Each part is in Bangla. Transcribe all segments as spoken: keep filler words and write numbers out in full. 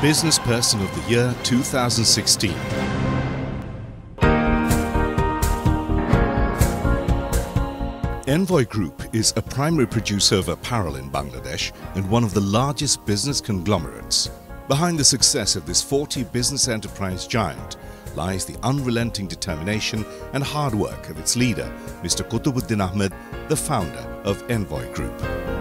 Business Person of the Year two thousand sixteen. Envoy Group is a primary producer of apparel in Bangladesh and one of the largest business conglomerates. Behind the success of this forty business enterprise giant lies the unrelenting determination and hard work of its leader, Mister Kutubuddin Ahmed, the founder of Envoy Group.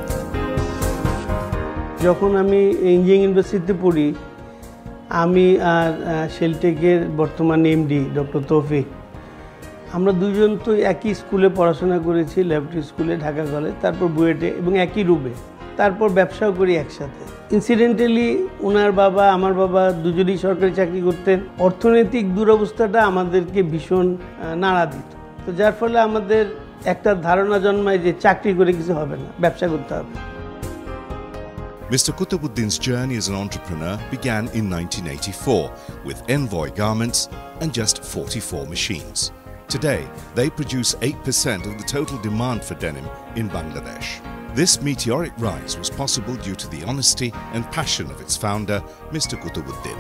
যখন আমি ইঞ্জিনিয়ারিং ইউনিভার্সিটিতে পড়ি, আমি আর শেলটেকের বর্তমান এমডি ডক্টর তৌফিক, আমরা দুজন তো একই স্কুলে পড়াশোনা করেছি, ল্যাবরেটরি স্কুলে, ঢাকা কলেজ, তারপর বুয়েটে এবং একই রুমে, তারপর ব্যবসাও করি একসাথে। ইনসিডেন্টালি ওনার বাবা, আমার বাবা দুজনেই সরকারি চাকরি করতেন। অর্থনৈতিক দুরবস্থাটা আমাদেরকে ভীষণ নাড়া দিত, তো যার ফলে আমাদের একটা ধারণা জন্মায় যে চাকরি করে কিছু হবে না, ব্যবসা করতে হবে। Mister Kutubuddin's journey as an entrepreneur began in nineteen eighty-four with Envoy garments and just forty-four machines. Today, they produce eight percent of the total demand for denim in Bangladesh. This meteoric rise was possible due to the honesty and passion of its founder, Mister Kutubuddin.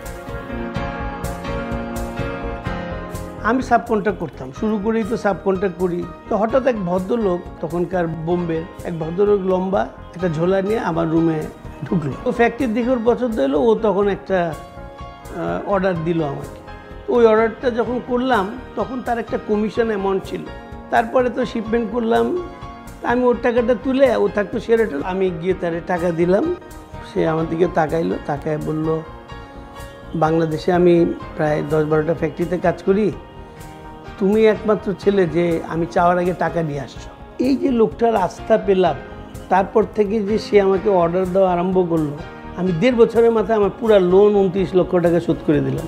আমি সাবকন্ট্রাক্ট করতাম, শুরু করেই তো সাবকন্ট্রাক্ট করি। তো হঠাৎ এক ভদ্রলোক, তখনকার বোম্বে এক ভদ্রলোক, লম্বা একটা ঝোলা নিয়ে আমার রুমে ঢুকলো। ও ফ্যাক্টরির দিকে ওর পছন্দ হলো, ও তখন একটা অর্ডার দিল আমাকে। ওই অর্ডারটা যখন করলাম তখন তার একটা কমিশন অ্যামাউন্ট ছিল। তারপরে তো শিপমেন্ট করলাম, আমি ওর টাকাটা তুলে, ও থাকতো সেরেটা, আমি গিয়ে তার টাকা দিলাম। সে আমার দিকে তাকাইলো, তাকায় বলল, বাংলাদেশে আমি প্রায় দশ বারোটা ফ্যাক্টরিতে কাজ করি, তুমি একমাত্র ছেলে যে আমি চাওয়ার আগে টাকা নিয়ে আসছো। এই যে লোকটার আস্থা পেলাম, তারপর থেকে যে সে আমাকে অর্ডার দেওয়া আরম্ভ করলো, আমি দেড় বছরের মাথায় আমার পুরো লোন উনত্রিশ লক্ষ টাকা শোধ করে দিলাম।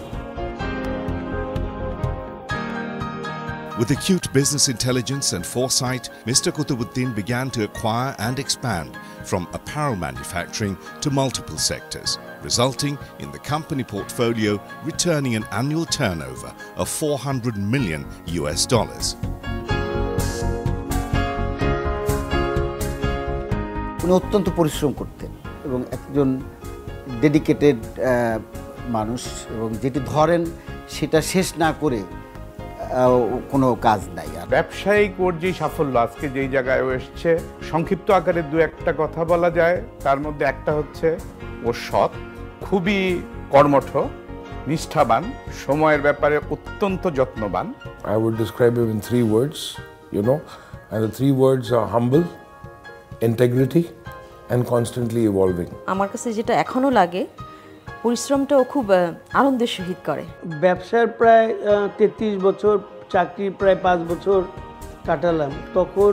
With acute business intelligence and foresight, Mister Kutubuddin began to acquire and expand from apparel manufacturing to multiple sectors, resulting in the company portfolio returning an annual turnover of four hundred million U S dollars. উনি অত্যন্ত পরিশ্রম করতেন এবং একজন ডেডিকেটেড মানুষ, এবং যেটি ধরেন সেটা শেষ না করে কোনো কাজ নাই। আর ব্যবসায়িক ওর যে সাফল্য আজকে যেই জায়গায় এসছে, সংক্ষিপ্ত আকারে দু একটা কথা বলা যায়। তার মধ্যে একটা হচ্ছে ও সৎ, খুবই কর্মঠ, নিষ্ঠাবান, সময়ের ব্যাপারে অত্যন্ত যত্নবান। I would describe him in three words, you know, and the three words are humble, integrity and constantly evolving. আমার কাছে যেটা এখনো লাগে, পরিশ্রমটাও খুব আনন্দের সহিত করে। ব্যবসার প্রায় তেত্রিশ বছর, চাকরি প্রায় পাঁচ বছর কাটালাম। তখন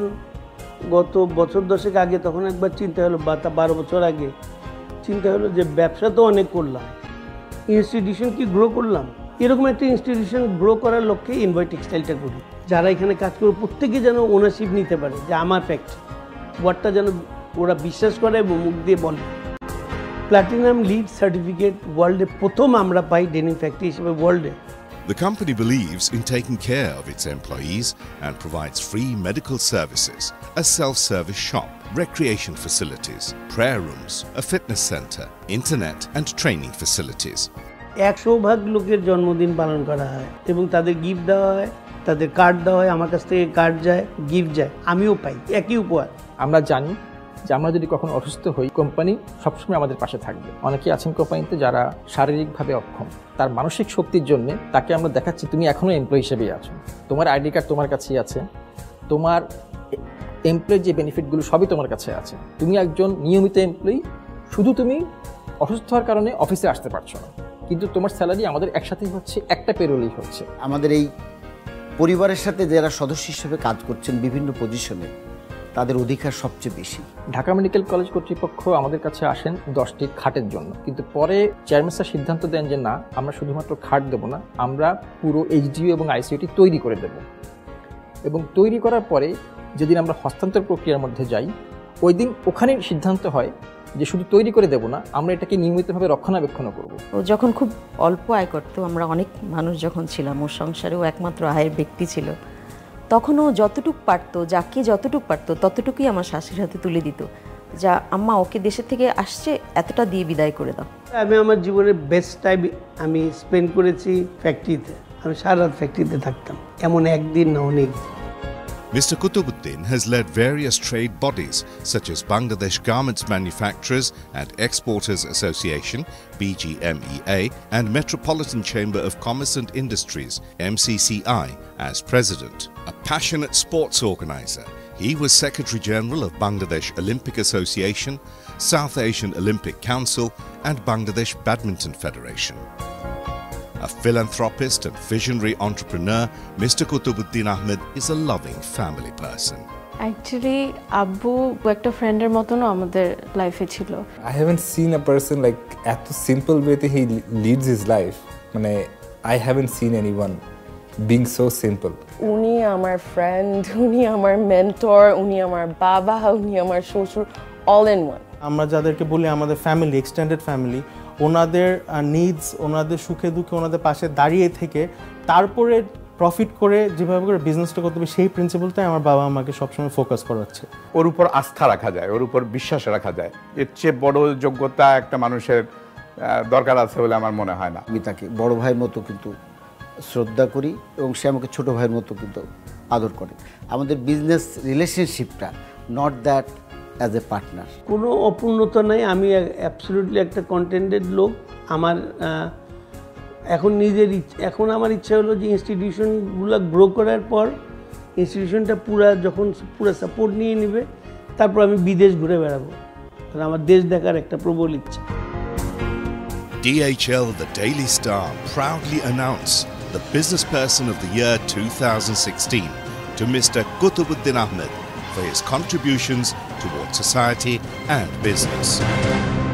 গত বছর দশেক আগে তখন একবার চিন্তা হলো, বা তা বারো বছর আগে চিন্তা হলো যে ব্যবসা তো অনেক করলাম, ইনস্টিটিউশন কি গ্রো করলাম, এরকম একটা ইনস্টিটিউশন গ্রো করার লক্ষ্যে এনভয় টেক্সটাইলটা করি। যারা এখানে কাজ করে প্রত্যেকে যেন ওনারশিপ নিতে পারে যে আমার ফ্যাক্টরি, ওয়ার্ডটা যেন ওরা বিশ্বাস করে এবং মুখ দিয়ে বলে। প্লাটিনাম লিড সার্টিফিকেট ওয়ার্ল্ডে প্রথম আমরা পাই ডেনিম ফ্যাক্টরি হিসেবে ওয়ার্ল্ডে। The company believes in taking care of its employees and provides free medical services, a self-service shop, recreation facilities, prayer rooms, a fitness center, internet and training facilities. একশো ভাগ লোকের জন্মদিন পালন করা হয় এবং তাদের গিফট দেওয়া হয়, তাদের কার্ড দেওয়া হয়, আমার কাছ থেকে কার্ড যায়, গিফট যায়, আমিও পাই একই উপহার। আমরা জানি যে আমরা যদি কখনো অসুস্থ হই, কোম্পানি সবসময় আমাদের পাশে থাকবে। অনেকেই আছেন কোম্পানিতে যারা শারীরিকভাবে অক্ষম, তার মানসিক শক্তির জন্য তাকে আমরা দেখাচ্ছি তুমি এখনও এমপ্লয়ি হিসেবেই আছো, তোমার আইডি কার্ড তোমার কাছেই আছে, তোমার এমপ্লয়ির যে বেনিফিটগুলো সবই তোমার কাছে আছে, তুমি একজন নিয়মিত এমপ্লয়ি, শুধু তুমি অসুস্থ হওয়ার কারণে অফিসে আসতে পারছো না, কিন্তু তোমার স্যালারি আমাদের একসাথেই হচ্ছে, একটা পেরোলেই হচ্ছে। আমাদের এই পরিবারের সাথে যারা সদস্য হিসেবে কাজ করছেন বিভিন্ন পজিশনে, তাদের অধিকার সবচেয়ে বেশি। ঢাকা মেডিকেল কলেজ কর্তৃপক্ষ আমাদের কাছে আসেন দশটি খাটের জন্য, কিন্তু পরে চেয়ারম্যান স্যার সিদ্ধান্ত দেন যে না, আমরা শুধুমাত্র খাট দেবো না, আমরা পুরো এইচডিইউ এবং আইসিইউটি তৈরি করে দেব। এবং তৈরি করার পরে যেদিন আমরা হস্তান্তর প্রক্রিয়ার মধ্যে যাই, ওই দিন ওখানেই সিদ্ধান্ত হয় যে শুধু তৈরি করে দেব না, আমরা এটাকে নিয়মিতভাবে রক্ষণাবেক্ষণ করব। ও যখন খুব অল্প আয় করতো, আমরা অনেক মানুষ যখন ছিলাম, ওর সংসারেও একমাত্র আয়ের ব্যক্তি ছিল, তখনও যতটুক পারতো, যাকে যতটুক পারতো ততটুকুই আমার শাশুড়ির হাতে তুলে দিত। যা আম্মা ওকে দেশে থেকে আসছে এতটা দিয়ে বিদায় করে দাও। আমি আমার জীবনের বেস্ট টাইম আমি স্পেন্ড করেছি ফ্যাক্টরিতে। আমি সারা রাত ফ্যাক্টরিতে থাকতাম, এমন একদিন না অনেক। Mister Kutubuddin has led various trade bodies such as Bangladesh Garments Manufacturers and Exporters Association B G M E A and Metropolitan Chamber of Commerce and Industries M C C I as president. A passionate sports organizer, he was Secretary General of Bangladesh Olympic Association, South Asian Olympic Council and Bangladesh Badminton Federation. A philanthropist and visionary entrepreneur, Mister Kutubuddin Ahmed is a loving family person. Actually, Abbu একটা ফ্রেন্ডের মতনও আমাদের লাইফে ছিল। I haven't seen a person like এত simple way he leads his life. মানে I haven't seen anyone being so simple. উনি আমার ফ্রেন্ড, উনি আমার মেন্টর, উনি আমার বাবা, উনি আমার শ্বশুর, all in one. আমরা যাদেরকে বলি আমাদের ফ্যামিলি, এক্সটেন্ডেড ফ্যামিলি, ওনাদের নিডস, ওনাদের সুখে দুঃখে ওনাদের পাশে দাঁড়িয়ে থেকে তারপরে প্রফিট করে যেভাবে করে বিজনেসটা করতে হবে সেই প্রিন্সিপালটাই আমার বাবা আমাকে সবসময় ফোকাস করাচ্ছে। ওর উপর আস্থা রাখা যায়, ওর উপর বিশ্বাস রাখা যায়, এর চেয়ে বড় যোগ্যতা একটা মানুষের দরকার আছে বলে আমার মনে হয় না। আমি তাকে বড় ভাইয়ের মতো কিন্তু শ্রদ্ধা করি এবং সে আমাকে ছোটো ভাইয়ের মতো কিন্তু আদর করে। আমাদের বিজনেস রিলেশনশিপটা not that as a partner. কোনো অপূর্ণতা নাই, আমি অ্যাবসলিউটলি একটা কন্টেন্টেড লোক। আমার এখন নিজের এখন আমার ইচ্ছা হলো যে ইনস্টিটিউশনগুলো গ্রো করার পর ইনস্টিটিউশনটা পুরা যখন পুরো সাপোর্ট নিয়ে নেবে তারপর আমি বিদেশ ঘুরে বেড়াবো, কারণ আমার দেশ দেখার একটা প্রবল ইচ্ছা। D H L The Daily Star proudly announced the Business Person of the Year two thousand sixteen to Mister Kutubuddin Ahmed for his contributions towards society and business.